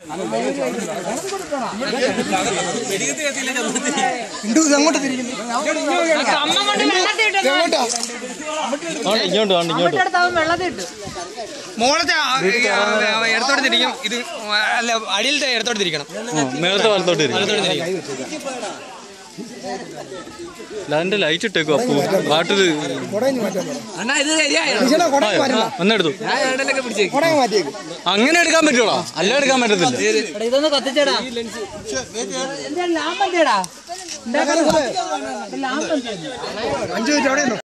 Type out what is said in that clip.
മോളത്തെ ഇടത്തോട്ട് തിരിക്കും. ഇത് അല്ല അടിയിലത്തെ ഇടത്തോട്ട് തിരിക്കണം. മേളത്തെ വലത്തോട്ട് അതിന്റെ ലൈറ്റ് ഇട്ടേക്കോ അപ്പു കാട്ടത് ഒന്നെടുത്തു. അങ്ങനെ എടുക്കാൻ പറ്റുള്ളോ? അല്ല എടുക്കാൻ പറ്റത്തില്ല. ഇതൊന്ന് കത്തിച്ചേടാ. ലാമ്പ്